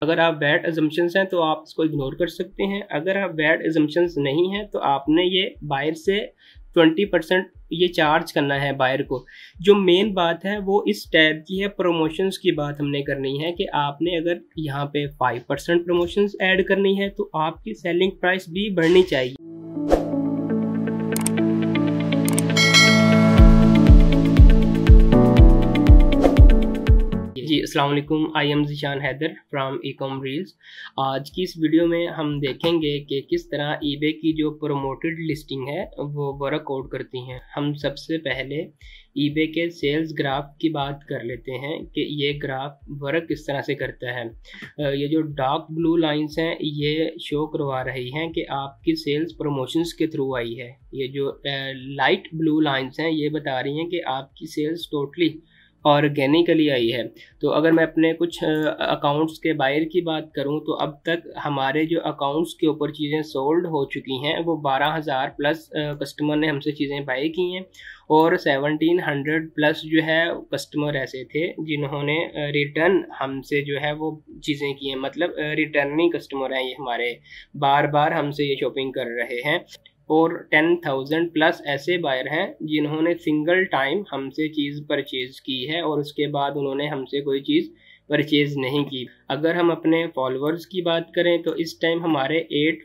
अगर आप VAT assumptions हैं तो आप इसको इग्नोर कर सकते हैं। अगर आप वैट अजम्पशंस नहीं हैं तो आपने ये बायर से 20% ये चार्ज करना है बायर को। जो मेन बात है वो इस टैब की है, प्रमोशंस की बात हमने करनी है कि आपने अगर यहाँ पे 5% प्रमोशंस ऐड करनी है तो आपकी सेलिंग प्राइस भी बढ़नी चाहिए। जी अस्सलाम वालेकुम, I am Zeeshan Haider from Ecom Reels. आज की इस वीडियो में हम देखेंगे कि किस तरह ईबे की जो प्रमोटेड लिस्टिंग है वो वर्कआउट करती हैं। हम सबसे पहले ईबे के सेल्स ग्राफ की बात कर लेते हैं कि ये ग्राफ वर्क किस तरह से करता है। ये जो डार्क ब्लू लाइंस हैं ये शो करवा रही हैं कि आपकी सेल्स प्रमोशंस के थ्रू आई है। ये जो लाइट ब्लू लाइंस हैं ये बता रही हैं कि आपकी सेल्स टोटली ऑर्गेनिकली आई है। तो अगर मैं अपने कुछ अकाउंट्स के बायर की बात करूं तो अब तक हमारे जो अकाउंट्स के ऊपर चीज़ें सोल्ड हो चुकी हैं वो 12,000 प्लस कस्टमर ने हमसे चीज़ें बाय की हैं और 1700 प्लस जो है कस्टमर ऐसे थे जिन्होंने रिटर्न हमसे जो है वो चीज़ें की हैं। मतलब रिटर्निंग कस्टमर हैं, ये हमारे बार बार हमसे ये शॉपिंग कर रहे हैं। और 10,000 प्लस ऐसे बायर हैं जिन्होंने सिंगल टाइम हमसे चीज़ परचेज़ की है और उसके बाद उन्होंने हमसे कोई चीज़ परचेज़ नहीं की। अगर हम अपने फॉलोअर्स की बात करें तो इस टाइम हमारे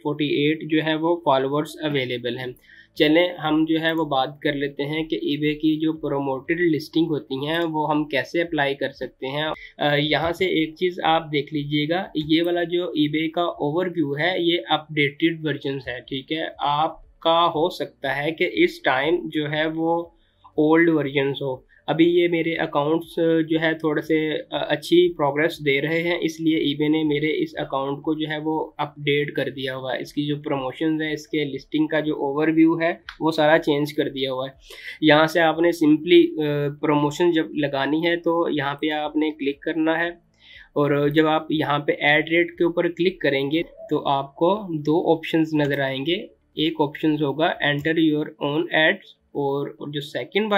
848 जो है वो फॉलोअर्स अवेलेबल हैं। चलें हम जो है वो बात कर लेते हैं कि ईबे की जो प्रोमोटेड लिस्टिंग होती हैं वो हम कैसे अप्लाई कर सकते हैं। यहाँ से एक चीज़ आप देख लीजिएगा, ये वाला जो ईबे का ओवरव्यू है ये अपडेटेड वर्जन्स है, ठीक है। आपका हो सकता है कि इस टाइम जो है वो ओल्ड वर्जन्स हो। अभी ये मेरे अकाउंट्स जो है थोड़े से अच्छी प्रोग्रेस दे रहे हैं, इसलिए ईबे ने मेरे इस अकाउंट को जो है वो अपडेट कर दिया हुआ है। इसकी जो प्रमोशंस है, इसके लिस्टिंग का जो ओवरव्यू है वो सारा चेंज कर दिया हुआ है। यहाँ से आपने सिंपली प्रमोशन जब लगानी है तो यहाँ पे आपने क्लिक करना है और जब आप यहाँ पे ऐड रेट के ऊपर क्लिक करेंगे तो आपको दो ऑप्शंस नज़र आएंगे। एक ऑप्शन होगा एंटर योर ओन एड्स और जो सेकंड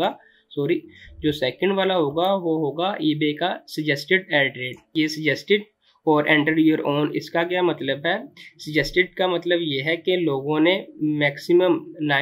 वाला होगा वो होगा ईबे का सजेस्टेड ऐड रेट। ये सजेस्टेड और एंटर योर ओन, इसका क्या मतलब है? सजेस्टेड का मतलब ये है कि लोगों ने मैक्सिमम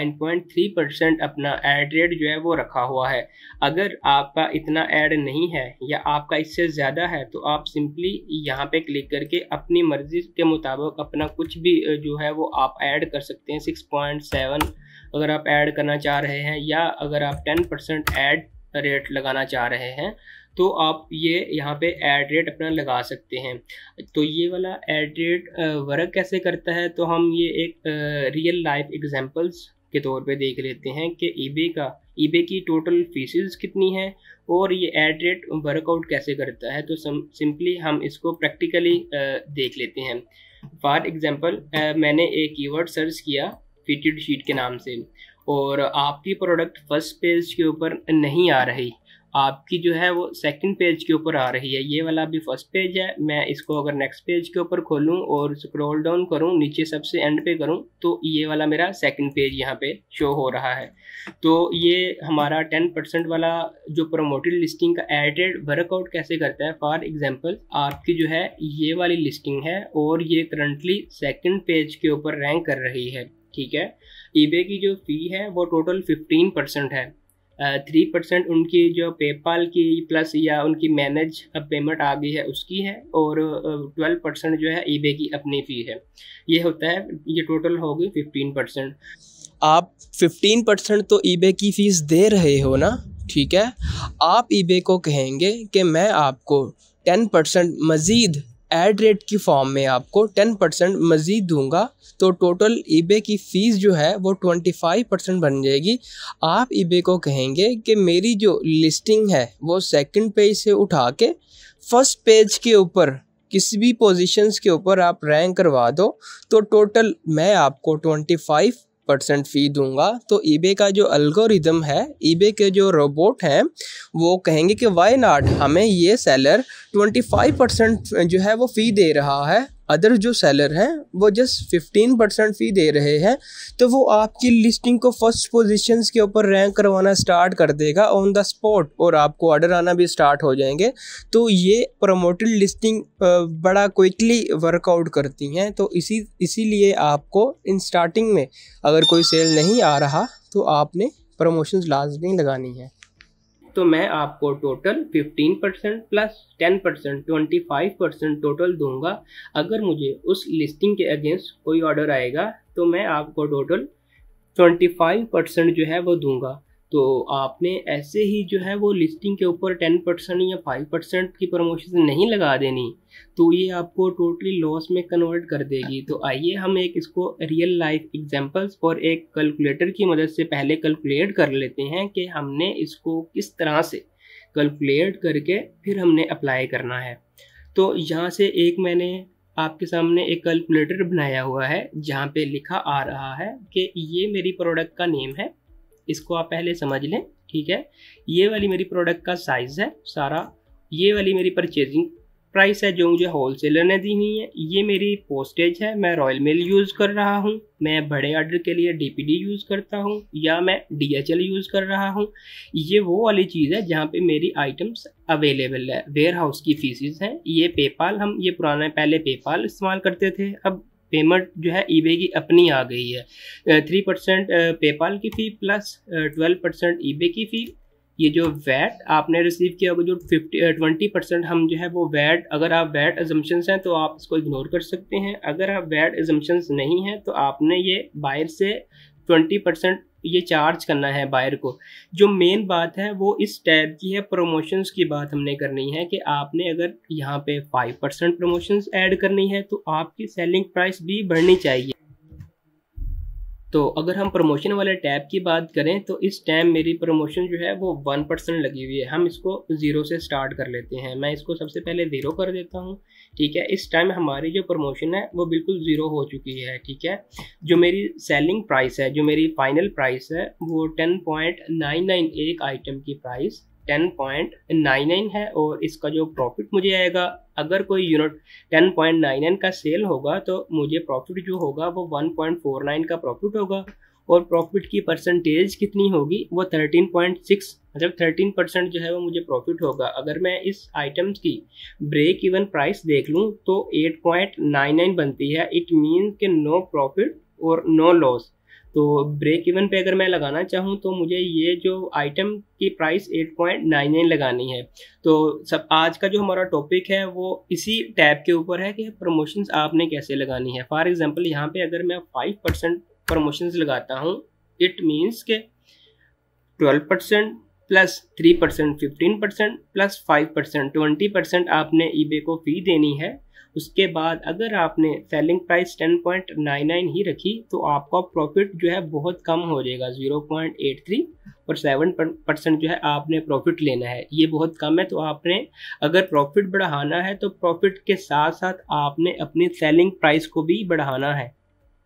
9.3% अपना ऐड रेट जो है वो रखा हुआ है। अगर आपका इतना ऐड नहीं है या आपका इससे ज़्यादा है तो आप सिंपली यहाँ पे क्लिक करके अपनी मर्ज़ी के मुताबिक अपना कुछ भी जो है वो आप ऐड कर सकते हैं। 6.7 अगर आप ऐड करना चाह रहे हैं या अगर आप 10% ऐड रेट लगाना चाह रहे हैं तो आप ये यहाँ पे ऐड रेट अपना लगा सकते हैं। तो ये वाला ऐड रेट वर्क कैसे करता है तो हम ये एक रियल लाइफ एग्जांपल्स के तौर पे देख लेते हैं कि ईबे की टोटल फीसेस कितनी है और ये ऐड रेट वर्कआउट कैसे करता है। तो सिंपली हम इसको प्रैक्टिकली देख लेते हैं। फॉर एग्जांपल मैंने एक कीवर्ड सर्च किया फिटेड शीट के नाम से और आपकी प्रोडक्ट फर्स्ट पेज के ऊपर नहीं आ रही, आपकी जो है वो सेकंड पेज के ऊपर आ रही है। ये वाला भी फर्स्ट पेज है, मैं इसको अगर नेक्स्ट पेज के ऊपर खोलूं और स्क्रॉल डाउन करूं नीचे सबसे एंड पे करूं तो ये वाला मेरा सेकंड पेज यहाँ पे शो हो रहा है। तो ये हमारा 10% वाला जो प्रमोटेड लिस्टिंग का ऐड रेट वर्कआउट कैसे करता है। फॉर एग्जांपल आपकी जो है ये वाली लिस्टिंग है और ये करंटली सेकंड पेज के ऊपर रैंक कर रही है, ठीक है। ईबे की जो फ़ी है वो टोटल 15% है। 3% उनकी जो पेपाल की प्लस या उनकी मैनेज पेमेंट आ गई है उसकी है और 12% जो है ईबे की अपनी फ़ी है। ये होता है, ये टोटल हो गई 15%। आप 15% तो ईबे की फ़ीस दे रहे हो ना, ठीक है। आप ईबे को कहेंगे कि मैं आपको 10% मज़ीद ऐड रेट की फॉर्म में आपको 10% मज़ीद दूंगा तो टोटल ईबे की फ़ीस जो है वो 25% बन जाएगी। आप ईबे को कहेंगे कि मेरी जो लिस्टिंग है वो सेकंड पेज से उठा के फर्स्ट पेज के ऊपर किसी भी पोजीशंस के ऊपर आप रैंक करवा दो तो टोटल मैं आपको 25% फ़ी दूंगा। तो ईबे का जो एल्गोरिदम है, ईबे के जो रोबोट हैं वो कहेंगे कि वाई नॉट, हमें ये सेलर 25% जो है वो फ़ी दे रहा है, अदर जो सेलर हैं वो जस्ट 15% फ़ी दे रहे हैं, तो वो आपकी लिस्टिंग को फर्स्ट पोजीशंस के ऊपर रैंक करवाना स्टार्ट कर देगा ऑन द स्पॉट, और आपको ऑर्डर आना भी स्टार्ट हो जाएंगे। तो ये प्रमोटेड लिस्टिंग बड़ा क्विकली वर्कआउट करती हैं। तो इसीलिए आपको इन स्टार्टिंग में अगर कोई सेल नहीं आ रहा तो आपने प्रमोशंस लाजमी लगानी है। तो मैं आपको टोटल 15% प्लस 10% 25% टोटल दूंगा। अगर मुझे उस लिस्टिंग के अगेंस्ट कोई ऑर्डर आएगा तो मैं आपको टोटल 25% जो है वो दूंगा। तो आपने ऐसे ही जो है वो लिस्टिंग के ऊपर 10% या 5% की प्रमोशन नहीं लगा देनी, तो ये आपको टोटली लॉस में कन्वर्ट कर देगी। तो आइए हम एक इसको रियल लाइफ एग्जांपल्स और एक कैलकुलेटर की मदद से पहले कैलकुलेट कर लेते हैं कि हमने इसको किस तरह से कैलकुलेट करके फिर हमने अप्लाई करना है। तो यहाँ से एक मैंने आपके सामने एक कैलकुलेटर बनाया हुआ है जहाँ पे लिखा आ रहा है कि ये मेरी प्रोडक्ट का नेम है, इसको आप पहले समझ लें, ठीक है। ये वाली मेरी प्रोडक्ट का साइज़ है सारा, ये वाली मेरी परचेजिंग प्राइस है जो मुझे होलसेलर ने दी हुई है, ये मेरी पोस्टेज है, मैं रॉयल मेल यूज़ कर रहा हूँ, मैं बड़े ऑर्डर के लिए DPD यूज़ करता हूँ या मैं DHL यूज़ कर रहा हूँ। ये वो वाली चीज़ है जहाँ पे मेरी आइटम्स अवेलेबल है। वेयर हाउस की फीसिस हैं, ये पेपाल, हम ये पुराना पहले पेपाल इस्तेमाल करते थे, अब पेमेंट जो है eBay की अपनी आ गई है। 3% पेपाल की फ़ी प्लस 12% eBay की फ़ी। ये जो वैट आपने रिसीव किया होगा, जो 20% हम जो है वो वैट, अगर आप वैट एजम्पशंस हैं तो आप इसको इग्नोर कर सकते हैं। अगर आप वैट एजम्पशंस नहीं हैं तो आपने ये बायर से 20% ये चार्ज करना है बायर को। जो मेन बात है वो इस टैब की है, प्रमोशंस की बात हमने करनी है कि आपने अगर यहाँ पे 5% प्रमोशंस ऐड करनी है तो आपकी सेलिंग प्राइस भी बढ़नी चाहिए। तो अगर हम प्रमोशन वाले टैब की बात करें तो इस टाइम मेरी प्रमोशन जो है वो 1% लगी हुई है। हम इसको 0 से स्टार्ट कर लेते हैं। मैं इसको सबसे पहले 0 कर देता हूँ, ठीक है। इस टाइम हमारी जो प्रमोशन है वो बिल्कुल 0 हो चुकी है, ठीक है। जो मेरी सेलिंग प्राइस है, जो मेरी फाइनल प्राइस है वो 10.99, एक आइटम की प्राइस 10.99 है। और इसका जो प्रॉफिट मुझे आएगा, अगर कोई यूनिट 10.99 का सेल होगा तो मुझे प्रॉफिट जो होगा वो 1.49 का प्रॉफिट होगा। और प्रॉफिट की परसेंटेज कितनी होगी, वो 13.6, मतलब 13% जो है वो मुझे प्रॉफिट होगा। अगर मैं इस आइटम्स की ब्रेक इवन प्राइस देख लूँ तो 8.99 बनती है। इट मीन्स कि नो प्रॉफिट और नो लॉस। तो ब्रेक इवन पे अगर मैं लगाना चाहूँ तो मुझे ये जो आइटम की प्राइस 8.99 लगानी है। तो सब आज का जो हमारा टॉपिक है वो इसी टैब के ऊपर है कि प्रमोशंस आपने कैसे लगानी है। फॉर एग्जांपल यहाँ पे अगर मैं 5% प्रमोशंस लगाता हूँ, इट मीन्स के 12% प्लस 3% 15% प्लस 5% 20% आपने eBay को फ़ी देनी है। उसके बाद अगर आपने सेलिंग प्राइस 10.99 ही रखी तो आपका प्रॉफिट जो है बहुत कम हो जाएगा, 0.83, और 7% जो है आपने प्रॉफिट लेना है। ये बहुत कम है। तो आपने अगर प्रॉफिट बढ़ाना है तो प्रॉफिट के साथ साथ आपने अपनी सेलिंग प्राइस को भी बढ़ाना है।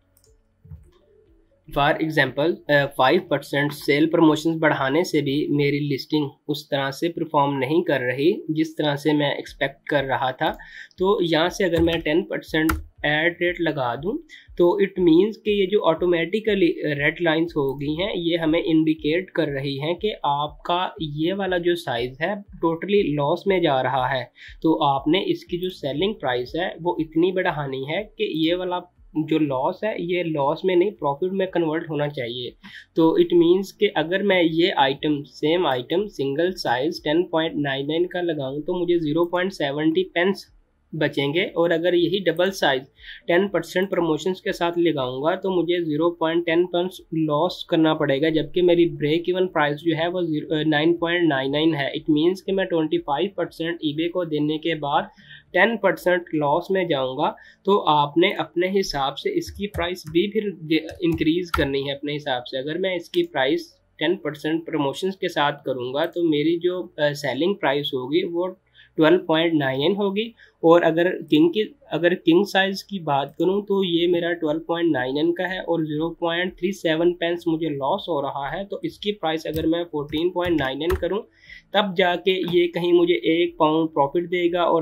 फॉर एग्जाम्पल 5% सेल प्रमोशंस बढ़ाने से भी मेरी लिस्टिंग उस तरह से परफॉर्म नहीं कर रही जिस तरह से मैं एक्सपेक्ट कर रहा था। तो यहाँ से अगर मैं 10% ऐड रेट लगा दूँ तो इट मीन्स कि ये जो ऑटोमेटिकली रेड लाइंस हो गई हैं ये हमें इंडिकेट कर रही हैं कि आपका ये वाला जो साइज़ है टोटली लॉस में जा रहा है। तो आपने इसकी जो सेलिंग प्राइस है वो इतनी बढ़ानी है कि ये वाला जो लॉस है ये लॉस में नहीं प्रॉफिट में कन्वर्ट होना चाहिए। तो इट मीन्स कि अगर मैं ये item same item single size 10.99 का लगाऊं तो मुझे 0.70 पेंस बचेंगे। और अगर यही डबल साइज 10% प्रमोशंस के साथ लगाऊंगा तो मुझे 0.10 पेंस लॉस करना पड़ेगा, जबकि मेरी ब्रेक इवन प्राइस जो है वो 9.99 है। इट मीन्स कि मैं 25% eBay को देने के बाद 10% लॉस में जाऊंगा। तो आपने अपने हिसाब से इसकी प्राइस भी फिर इंक्रीज़ करनी है अपने हिसाब से। अगर मैं इसकी प्राइस 10% प्रमोशंस के साथ करूंगा तो मेरी जो सेलिंग प्राइस होगी वो 12.99 होगी और अगर किंग साइज़ की बात करूं तो ये मेरा 12.9 का है और 0.37 पेंस मुझे लॉस हो रहा है। तो इसकी प्राइस अगर मैं 14.9 करूं तब जाके ये कहीं मुझे 1 पाउंड प्रॉफिट देगा और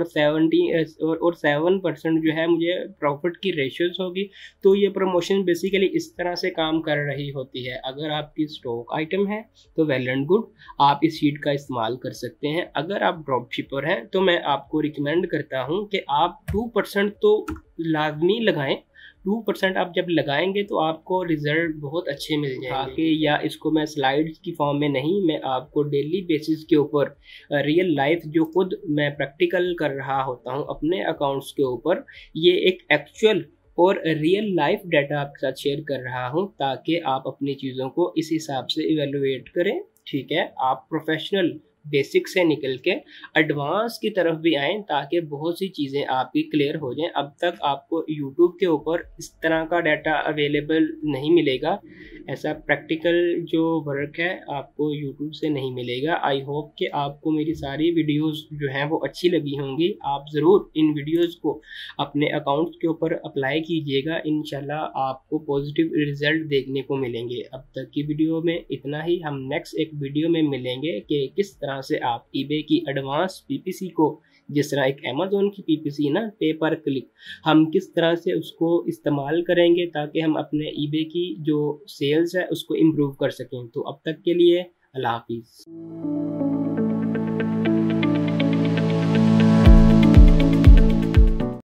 7% जो है मुझे प्रॉफिट की रेशियोज होगी। तो ये प्रमोशन बेसिकली इस तरह से काम कर रही होती है। अगर आपकी स्टॉक आइटम है तो वेल एंड गुड, आप इस शीट का इस्तेमाल कर सकते हैं। अगर आप ड्रॉप शिपर हैं तो मैं आपको रिकमेंड करता हूं कि आप 2% तो लाजमी लगाएं। 2% आप जब लगाएंगे तो आपको रिजल्ट बहुत अच्छे मिल जाएंगे। या इसको मैं स्लाइड्स की फॉर्म में नहीं, मैं आपको डेली बेसिस के ऊपर रियल लाइफ जो खुद मैं प्रैक्टिकल कर रहा होता हूं अपने अकाउंट्स के ऊपर, ये एक एक्चुअल और रियल लाइफ डाटा आपके साथ शेयर कर रहा हूं ताकि आप अपनी चीज़ों को इस हिसाब से इवेलुएट करें। ठीक है, आप प्रोफेशनल बेसिक से निकल के एडवांस की तरफ भी आएँ ताकि बहुत सी चीज़ें आपकी क्लियर हो जाएं। अब तक आपको यूट्यूब के ऊपर इस तरह का डाटा अवेलेबल नहीं मिलेगा, ऐसा प्रैक्टिकल जो वर्क है आपको यूट्यूब से नहीं मिलेगा। आई होप कि आपको मेरी सारी वीडियोस जो हैं वो अच्छी लगी होंगी। आप ज़रूर इन वीडियोस को अपने अकाउंट्स के ऊपर अप्लाई कीजिएगा, इंशाल्लाह आपको पॉजिटिव रिजल्ट देखने को मिलेंगे। अब तक की वीडियो में इतना ही, हम नेक्स्ट एक वीडियो में मिलेंगे कि किस तरह से आप ईबे की एडवांस पीपीसी को, जिस तरह एक अमेज़न की पीपीसी ना पे पर क्लिक, हम किस तरह से उसको इस्तेमाल करेंगे ताकि हम अपने ईबे की जो सेल्स है उसको इम्प्रूव कर सकें। तो अब तक के लिए अल्लाह हाफिज़।